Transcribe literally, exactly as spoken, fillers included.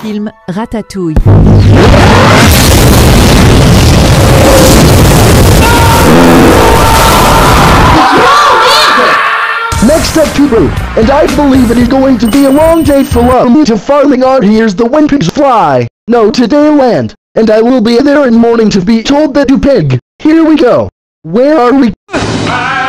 film Ratatouille. Next up, Peter, and I believe it is going to be a long day for love. To farming out here's the when pigs fly. No, today land, and I will be there in morning to be told that to pig. Here we go. Where are we?